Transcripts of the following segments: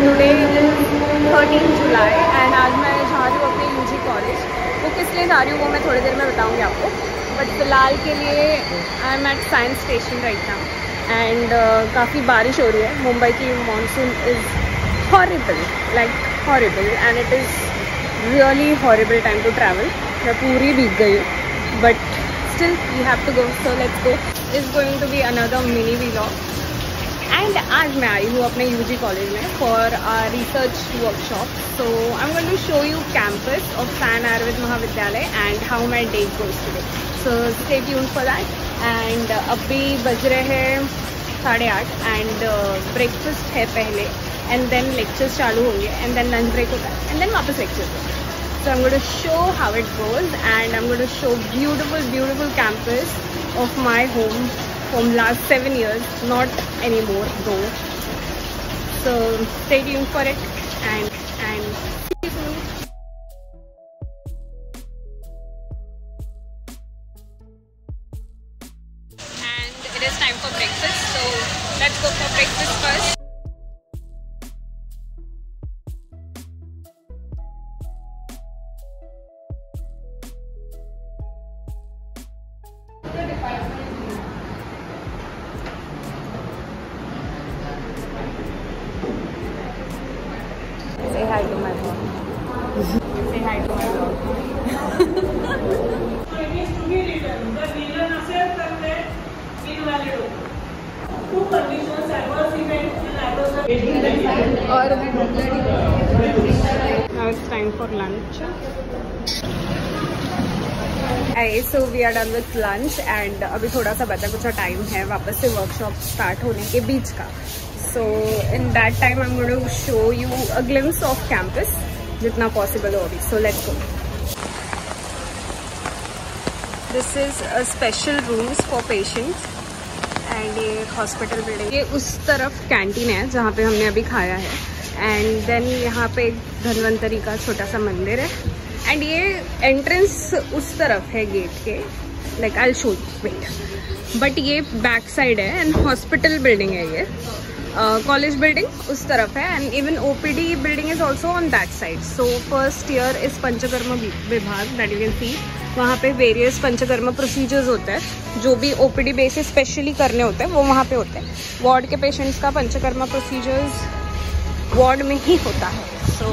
Today is 13 July and आज मैं जहाँ जो अपने यूजी कॉलेज वो किस लिए जा रही हूँ वो मैं थोड़ी देर में बताऊँगी आपको। बट फिलहाल के लिए I am at science station right now and काफ़ी बारिश हो रही है। मुंबई की monsoon is horrible, like horrible, and it is really horrible time to travel. मैं पूरी भीग गई हूँ but still we have to go, so let's go. Is going to be another mini vlog. And आज मैं आई हूँ अपने यूजी कॉलेज में for our research workshop. So I am going to show you campus of Sane Ayurved Mahavidyalaya and how my day goes today. So stay tuned for that. And अभी बज रहे हैं 8:30 एंड ब्रेकफास्ट है पहले एंड देन लेक्चर्स चालू होंगे and then lunch break होता है एंड देन वापस लेक्चर्स होते हैं। So I'm going to show how it goes and I'm going to show beautiful campus of my home from last 7 years, not anymore though. So stay tuned for it and see you soon. And it is time for breakfast, so let's go for breakfast first. Say hi to my vlog. Say hi to my vlog. और now it's time for lunch. So we are done with lunch and अभी थोड़ा सा बचा कुछ time है वापस से workshop start होने के बीच का. So in that time I'm going to show you a glimpse of campus जितना possible हो अभी. So let's go. This is a special rooms for patients and ये हॉस्पिटल बिल्डिंग. ये उस तरफ कैंटीन है जहाँ पे हमने अभी खाया है एंड देन यहाँ पे एक धन्वंतरी का छोटा सा मंदिर है एंड ये एंट्रेंस उस तरफ है गेट के. Like I will show you, wait. But ये बैक साइड है एंड हॉस्पिटल बिल्डिंग है ये. कॉलेज बिल्डिंग उस तरफ है and even OPD building is also on that side. So first year इस पंचकर्मा विभाग दैट यू कैन सी. वहाँ पे वेरियस पंचकर्मा प्रोसीजर्स होते हैं जो भी ओपीडी बेसिस स्पेशली करने होते हैं वो वहाँ पे होते हैं. वार्ड के पेशेंट्स का पंचकर्मा प्रोसीजर्स वार्ड में ही होता है. So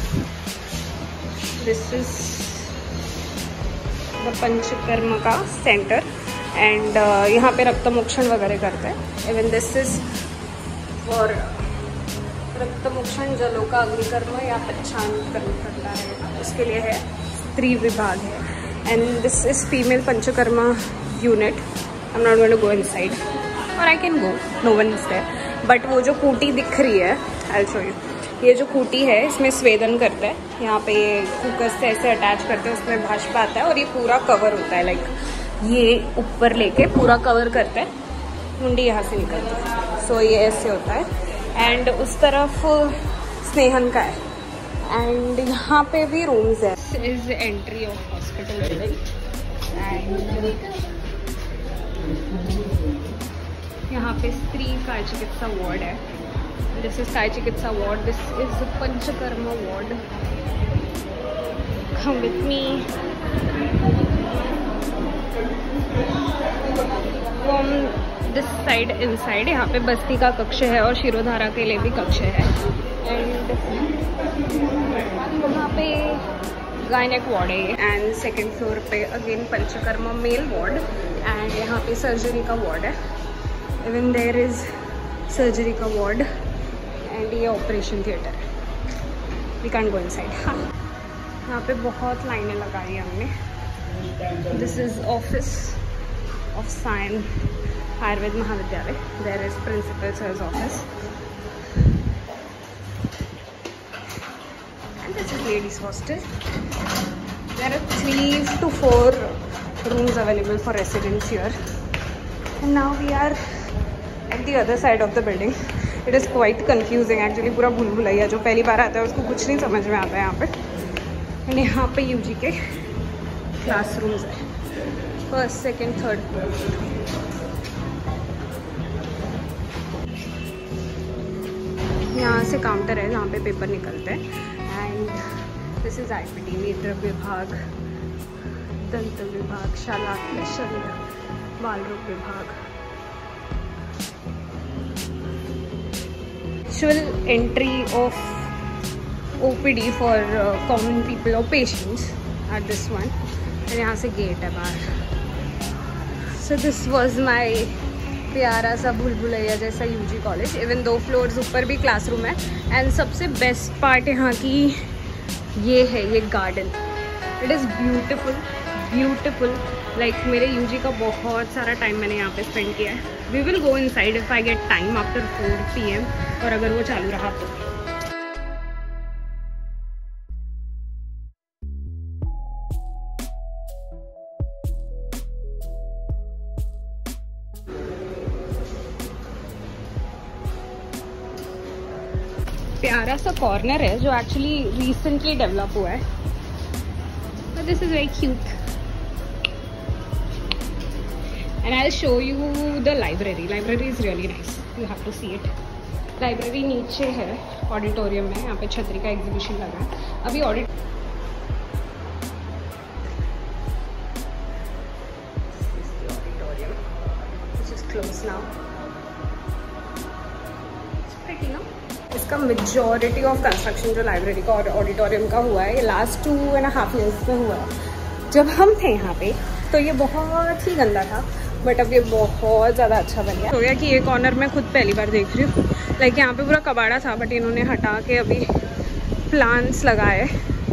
this is the panchakarma का सेंटर एंड यहाँ पे रक्त मोक्षण वगैरह करते हैं. इवन दिस इज और रक्त मोक्षण जलों का अग्निकर्म या पच्छान कर्म करता है उसके लिए है. स्त्री विभाग है and this is female panchakarma unit. I am not going to go inside और I can go, no one is there. But वो जो कूटी दिख रही है आई विल शो यू. ये जो कूटी है इसमें स्वेदन करता है. यहाँ पे कुकर से ऐसे अटैच करते हैं, उसमें भाष्प आता है और ये पूरा कवर होता है. लाइक ये ऊपर लेके पूरा कवर करता है. मुंडी यहाँ से निकलती है. सो ये ऐसे होता है एंड उस तरफ स्नेहन का है एंड यहाँ पे भी रूम्स है. Is entry of hospital building and यहाँ पे स्त्री काय चिकित्सा वार्ड है. दिस इज काय चिकित्सा ward. This is panchakarma ward. Come with me. From this side inside यहाँ पे बस्ती का कक्ष है और शिरोधारा के लिए भी कक्ष है एंड यहाँ पे गायनेक वार्ड है एंड सेकेंड फ्लोर पे again panchakarma male ward and यहाँ पे सर्जरी का वार्ड है. इवन देयर इज सर्जरी का वार्ड एंड ये ऑपरेशन थिएटर है. We can go inside. यहाँ पे बहुत लाइनें लगाई हैं हमने. This is office of Sane Ayurved Mahavidyalaya. There is principal sir's office and this is ladies hostel. There are 3 to 4 rooms available for residents here and now we are at the other side of the building. It is quite confusing actually. पूरा भूल भुलैया जो पहली बार आता है उसको कुछ नहीं समझ में आता है यहाँ पे. एंड यहाँ पे यूजी के क्लासरूम्स है. फर्स्ट, सेकेंड, थर्ड यहाँ से काउंटर है जहाँ पे पेपर निकलते हैं। एंड दिस इज IPT, नेत्र विभाग, दंत विभाग, शालाक्य शल्य बाल रोग विभाग। Actual entry of OPD for common people or patients at this one, and यहाँ से गेट है बाहर। So this was my प्यारा सा भूल भुलैया जैसा UG कॉलेज। इवन 2 फ्लोर्स ऊपर भी क्लासरूम है। एंड सबसे बेस्ट पार्ट यहाँ की ये है, ये garden. It is beautiful beautiful. Like मेरे UG का बहुत सारा टाइम मैंने यहाँ पे स्पेंड किया है। We will go inside if I get time after 4 PM, और अगर वो चालू रहा तो। प्यारा सा कॉर्नर है जो एक्चुअली रिसेंटली डेवलप हुआ है। This is very cute and I will show you the library. Library is really nice, you have to see it. Library नीचे है ऑडिटोरियम में। यहाँ पे छतरी का एग्जीबिशन लगा है अभी। Auditorium which is close now. It's pretty no. इसका मेजॉरिटी ऑफ कंस्ट्रक्शन जो लाइब्रेरी का और ऑडिटोरियम का हुआ है, ये लास्ट 2.5 years में हुआ है। जब हम थे यहाँ पे तो ये बहुत ही गंदा था, बट अब ये बहुत ज़्यादा अच्छा बन गया। हो गया कि ये कॉर्नर मैं खुद पहली बार देख रही हूँ। लाइक यहाँ पे पूरा कबाड़ा था, बट इन्होंने हटा के अभी प्लांट्स लगाए।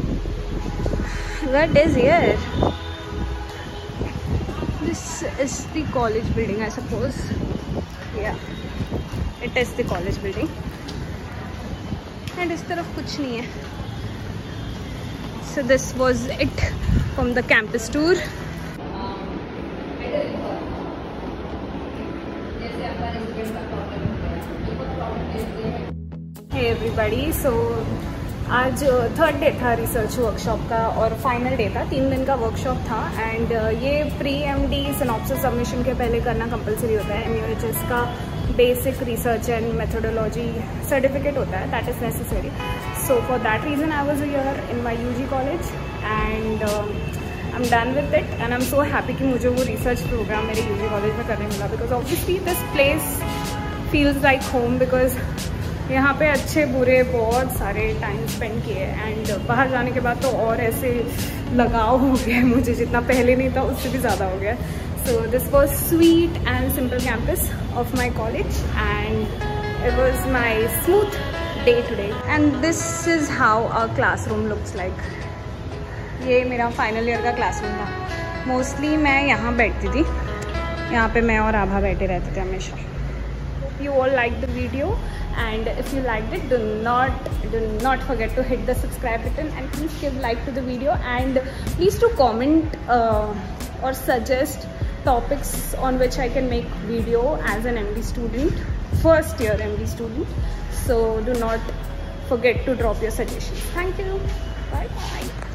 What is here? This is the college building I suppose. Yeah it is the college building. And इस तरफ कुछ नहीं है। So this was it from the campus tour. Hey everybody, so आज 3rd डे था research workshop का और final day था। 3 दिन का वर्कशॉप था। एंड ये प्री MD सिनॉप्सिस सबमिशन के पहले करना कंपलसरी होता है। MUHS का basic research and methodology certificate होता है, that is necessary. So for that reason I was here in my UG college and I am done with it. And I am so happy कि मुझे वो research programme मेरे UG कॉलेज में करने मिला, because obviously this place feels like home. Because यहाँ पे अच्छे बुरे बहुत सारे टाइम स्पेंड किए। एंड बाहर जाने के बाद तो और ऐसे लगाव हो गया मुझे, जितना पहले नहीं था उससे भी ज़्यादा हो गया। So this was sweet and simple campus of my college, and it was my smooth day today. And this is how our classroom looks like. ये मेरा फाइनल ईयर का क्लासरूम था। मोस्टली मैं यहाँ बैठती थी, यहाँ पे मैं और आभा बैठे रहते थे हमेशा। You all liked the video, and if you liked it, do not forget to hit the subscribe button, and please give like to the video, and please do comment or suggest topics on which I can make video as an MD student, first year MD student. So do not forget to drop your suggestions. Thank you. Bye bye.